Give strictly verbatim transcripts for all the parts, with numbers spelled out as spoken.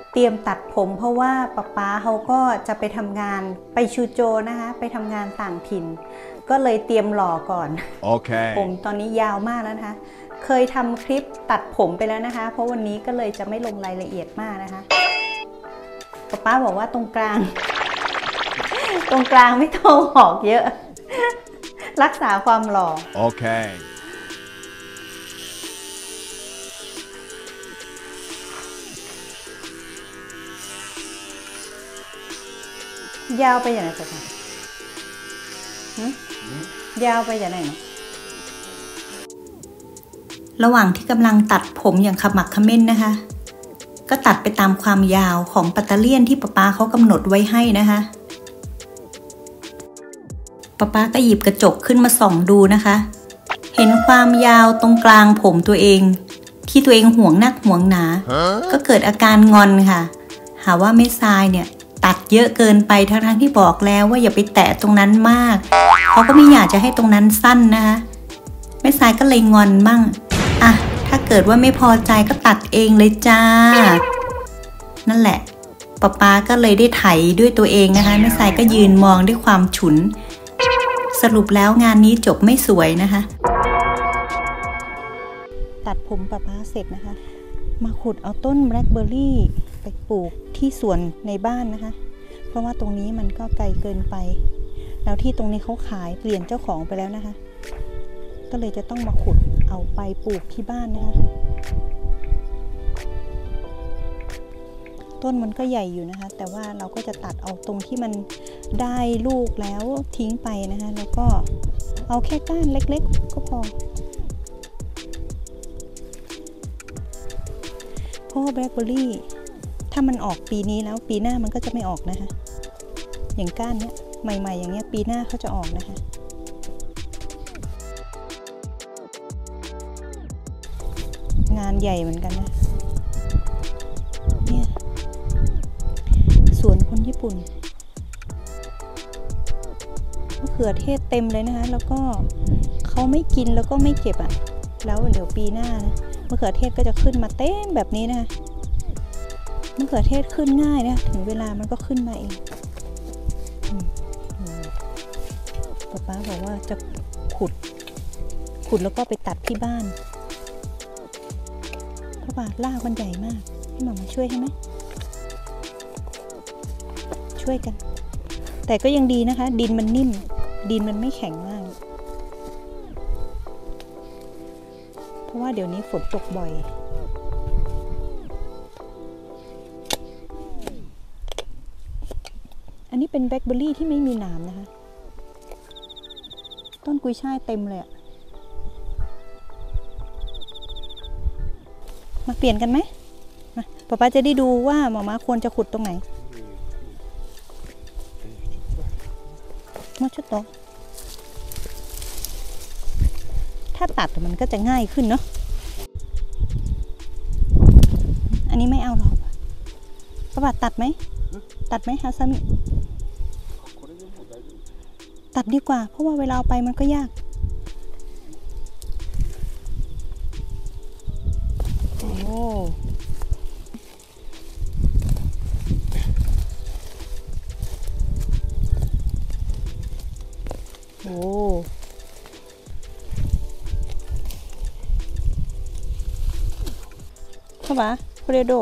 เตรียมตัดผมเพราะว่าป๊าป๊าเขาก็จะไปทำงานไปชูโจนะคะไปทำงานต่างถิ่นก็เลยเตรียมหล่อก่อนโอเคผมตอนนี้ยาวมากแล้วนะคะเคยทำคลิปตัดผมไปแล้วนะคะเพราะวันนี้ก็เลยจะไม่ลงรายละเอียดมากนะคะป๊าป๊าบอกว่าตรงกลางตรงกลางไม่ต้องหอกเยอะรักษาความหล่อโอเคยาวไปอย่างไรจ๊ะยาวไปอย่างไรระหว่างที่กำลังตัดผมอย่างขมักเขม้นนะคะก็ตัดไปตามความยาวของปัตเตอร์เลียนที่ป๊าป๊าเขากำหนดไว้ให้นะคะป๊าป๊าก็หยิบกระจกขึ้นมาส่องดูนะคะเห็นความยาวตรงกลางผมตัวเองที่ตัวเองห่วงนักห่วงหนาก็เกิดอาการงอนค่ะหาว่าแม่ทรายเนี่ยตัดเยอะเกินไปทั้งๆที่บอกแล้วว่าอย่าไปแตะตรงนั้นมากเขาก็ไม่อยากจะให้ตรงนั้นสั้นนะคะแม่ทรายก็เลยงอนบ้างอ่ะถ้าเกิดว่าไม่พอใจก็ตัดเองเลยจ้านั่นแหละป๊าป๊าก็เลยได้ไถด้วยตัวเองนะคะแม่ทรายก็ยืนมองด้วยความฉุนสรุปแล้วงานนี้จบไม่สวยนะคะตัดผมป๊าป๊าเสร็จนะคะมาขุดเอาต้นแบล็คเบอร์รี่ไปปลูกที่สวนในบ้านนะคะเพราะว่าตรงนี้มันก็ไกลเกินไปแล้วที่ตรงนี้เขาขายเปลี่ยนเจ้าของไปแล้วนะคะก็เลยจะต้องมาขุดเอาไปปลูกที่บ้านนะคะต้นมันก็ใหญ่อยู่นะคะแต่ว่าเราก็จะตัดเอาตรงที่มันได้ลูกแล้วทิ้งไปนะคะแล้วก็เอาแค่ก้านเล็กๆก็พอเพราะว่าแบล็คเบอร์รี่ถ้ามันออกปีนี้แล้วปีหน้ามันก็จะไม่ออกนะคะอย่างก้านเนี้ยใหม่ๆอย่างเงี้ยปีหน้าเขาจะออกนะคะงานใหญ่เหมือนกันนะเนี่ยสวนคนญี่ปุ่นมะเขือเทศเต็มเลยนะคะแล้วก็เขาไม่กินแล้วก็ไม่เก็บอ่ะแล้วเดี๋ยวปีหน้านะมะเขือเทศก็จะขึ้นมาเต็มแบบนี้นะคะมะเขือเทศขึ้นง่ายนะถึงเวลามันก็ขึ้นมาเองป๊าป๊าบอกว่าจะขุดขุดแล้วก็ไปตัดที่บ้านเพราะว่ารากมันใหญ่มากให้หมามาช่วยใช่ไหมช่วยกันแต่ก็ยังดีนะคะดินมันนิ่มดินมันไม่แข็งมากเพราะว่าเดี๋ยวนี้ฝนตกบ่อยอันนี้เป็นแบล็คเบอร์รี่ที่ไม่มีหนามนะคะต้นกุยช่ายเต็มเลยอะมาเปลี่ยนกันไหมมาป๊าป๊าจะได้ดูว่าหมอม้าควรจะขุดตรงไหนมาชุดโตถ้าตัดมันก็จะง่ายขึ้นเนาะอันนี้ไม่เอาหรอกป๊าป๊าตัดไหมตัดไหมฮาซามิตัดดีกว่าเพราะว่าเวลาเอาไปมันก็ยากโอ้โอ้เข้ามาโคเรโด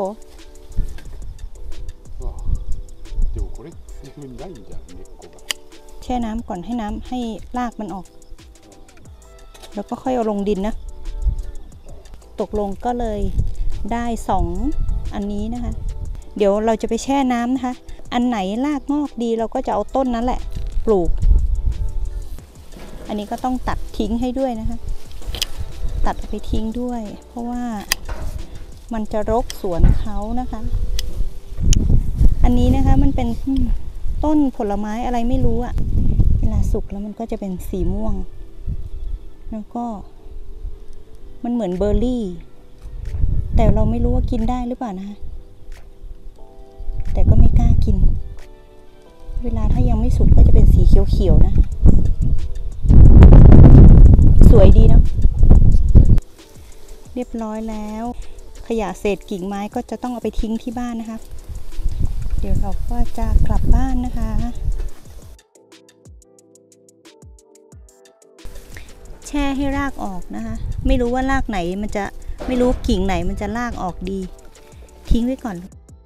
แช่น้ำก่อนให้น้ำให้รากมันออกแล้วก็ค่อยเอาลงดินนะตกลงก็เลยได้สองอันนี้นะคะเดี๋ยวเราจะไปแช่น้ำนะคะอันไหนรากงอกดีเราก็จะเอาต้นนั้นแหละปลูกอันนี้ก็ต้องตัดทิ้งให้ด้วยนะคะตัดไปทิ้งด้วยเพราะว่ามันจะรกสวนเขานะคะอันนี้นะคะมันเป็นต้นผลไม้อะไรไม่รู้อะเวลาสุกแล้วมันก็จะเป็นสีม่วงแล้วก็มันเหมือนเบอร์รี่แต่เราไม่รู้ว่ากินได้หรือเปล่านะคะแต่ก็ไม่กล้ากินเวลาถ้ายังไม่สุกก็จะเป็นสีเขียวๆนะสวยดีเนาะเรียบร้อยแล้วขยะเศษกิ่งไม้ก็จะต้องเอาไปทิ้งที่บ้านนะคะเดี๋ยวเราก็จะกลับบ้านนะคะแช่ให้รากออกนะคะไม่รู้ว่ารากไหนมันจะไม่รู้กิ่งไหนมันจะรากออกดีทิ้งไว้ก่อน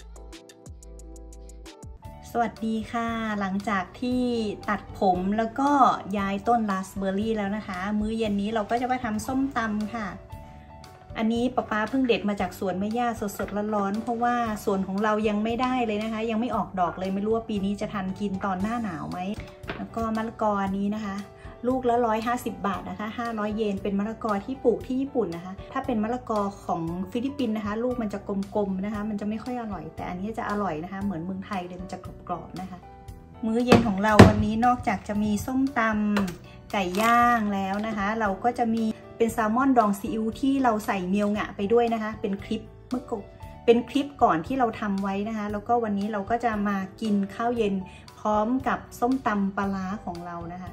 สวัสดีค่ะหลังจากที่ตัดผมแล้วก็ย้ายต้นราสเบอร์รี่แล้วนะคะมื้อเย็นนี้เราก็จะมาทำส้มตำค่ะอันนี้ป๊าป๊าเพิ่งเด็ดมาจากสวนแม่ย่าสดๆร้อนๆเพราะว่าสวนของเรายังไม่ได้เลยนะคะยังไม่ออกดอกเลยไม่รู้ว่าปีนี้จะทันกินตอนหน้าหนาวไหมแล้วก็มะละกออันนี้นะคะลูกละร้อยห้าสิบบาทนะคะห้าร้อยเยนเป็นมะละกอที่ปลูกที่ญี่ปุ่นนะคะถ้าเป็นมะละกอของฟิลิปปินส์นะคะลูกมันจะกลมๆนะคะมันจะไม่ค่อยอร่อยแต่อันนี้จะอร่อยนะคะเหมือนเมืองไทยเลยมันจะกรอบๆนะคะมื้อเย็นของเราวันนี้นอกจากจะมีส้มตำไก่ย่างแล้วนะคะเราก็จะมีเป็นแซลมอนดองซีอิ๊วที่เราใส่เมียวงะไปด้วยนะคะเป็นคลิปเมื่อก่อนเป็นคลิปก่อนที่เราทำไว้นะคะแล้วก็วันนี้เราก็จะมากินข้าวเย็นพร้อมกับส้มตำปลาร้าของเรานะคะ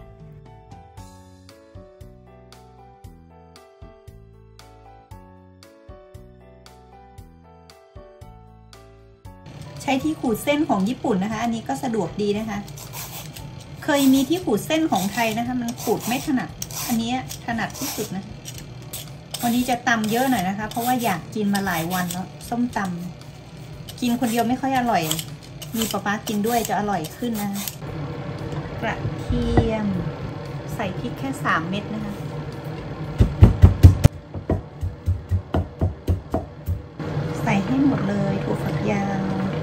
ใช้ที่ขูดเส้นของญี่ปุ่นนะคะอันนี้ก็สะดวกดีนะคะเคยมีที่ขูดเส้นของไทยนะคะมันขูดไม่ถนัดอันนี้ถนัดที่สุดนะวันนี้จะตำเยอะหน่อยนะคะเพราะว่าอยากกินมาหลายวันแล้วส้มตำกินคนเดียวไม่ค่อยอร่อยมีป๊าป๊ากินด้วยจะอร่อยขึ้นนะกระเทียมใส่พริกแค่สามเม็ดนะคะใส่ให้หมดเลยถั่วฝักยาว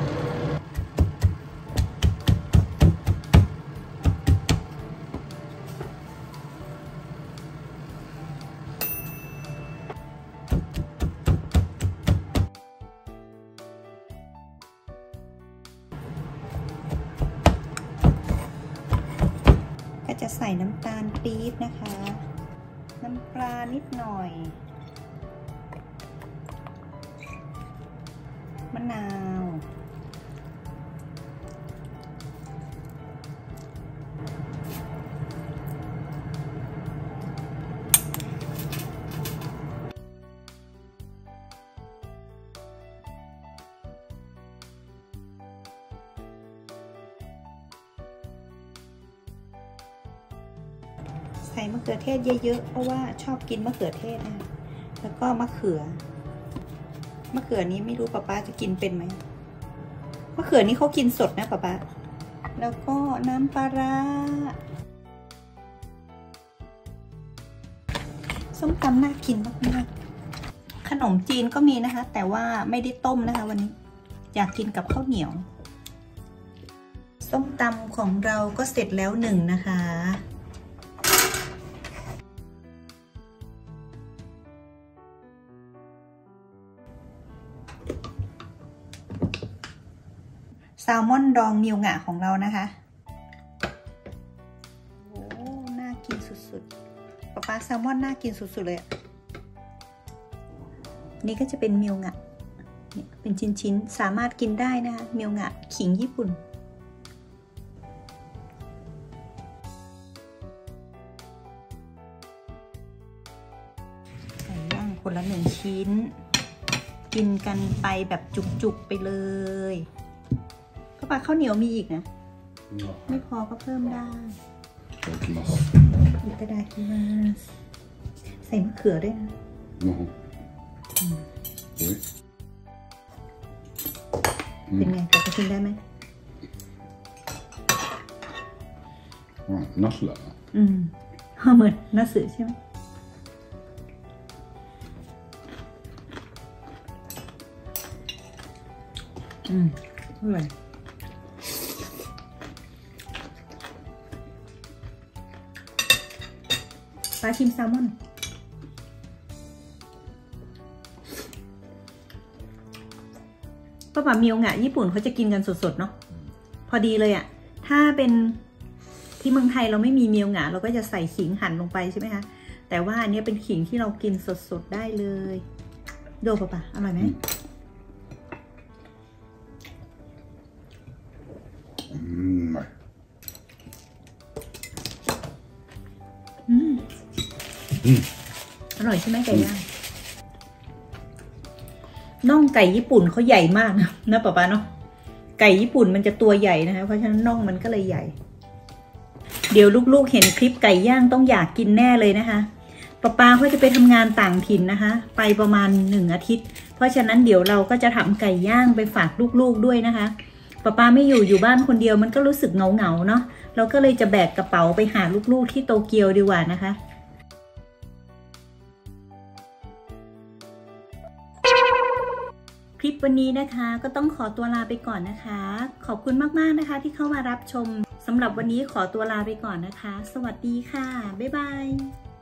ก็จะใส่น้ำตาลปี๊บนะคะน้ำปลานิดหน่อยมะนาวใส่มะเขือเทศเยอะๆเพราะว่าชอบกินมะเขือเทศนะแล้วก็มะเขือมะเขือนี้ไม่รู้ป๊าป๊าจะกินเป็นไหมมะเขือนี้เขากินสดนะป๊าป๊าแล้วก็น้ำปลาร้าส้มตำน่ากินมากๆขนมจีนก็มีนะคะแต่ว่าไม่ได้ต้มนะคะวันนี้อยากกินกับข้าวเหนียวส้มตำของเราก็เสร็จแล้วหนึ่งนะคะแซลมอนดองเมียวงะของเรานะคะโอ้น่ากินสุดๆป๊าป๊าแซลมอนน่ากินสุดๆเลยนี่ก็จะเป็นเมียวงะเนี่ยเป็นชิ้นๆสามารถกินได้นะคะเมียวงะขิงญี่ปุ่นไก่ย่างคนละหนึ่งชิ้นกินกันไปแบบจุกๆไปเลยก็ปลาข้าวเหนียวมีอีกนะไม่พอก็เพิ่มได้อิตาดาคิมาใส่มะเขือด้วยนะเป็นไงแต่จะกินได้ไหมน่าสละอืมเหมือนน่าสือใช่ไหมอืมอร่อยปลาชิมแซลมอนป้าป๋าเมียวงะญี่ปุ่นเขาจะกินกันสดๆเนาะพอดีเลยอะถ้าเป็นที่เมืองไทยเราไม่มีเมียวงะเราก็จะใส่ขิงหั่นลงไปใช่ไหมคะแต่ว่าอันนี้เป็นขิงที่เรากินสดๆได้เลยโดป้าป๋าอร่อยไหมอืมอร่อยใช่ไหมไก่ย่างน่องไก่ญี่ปุ่นเขาใหญ่มากนะนะป๊าป๊าเนาะไก่ญี่ปุ่นมันจะตัวใหญ่นะคะเพราะฉะนั้นน่องมันก็เลยใหญ่เดี๋ยวลูกๆเห็นคลิปไก่ย่างต้องอยากกินแน่เลยนะคะป๊าป๊าเขาจะไปทำงานต่างถิ่นนะคะไปประมาณหนึ่งอาทิตย์เพราะฉะนั้นเดี๋ยวเราก็จะทำไก่ย่างไปฝากลูกๆด้วยนะคะป๊าป๊าไม่อยู่อยู่บ้านคนเดียวมันก็รู้สึกเหงาๆเนาะเราก็เลยจะแบกกระเป๋าไปหาลูกๆที่โตเกียวดีกว่านะคะคลิปวันนี้นะคะก็ต้องขอตัวลาไปก่อนนะคะขอบคุณมากๆนะคะที่เข้ามารับชมสำหรับวันนี้ขอตัวลาไปก่อนนะคะสวัสดีค่ะบ๊ายบาย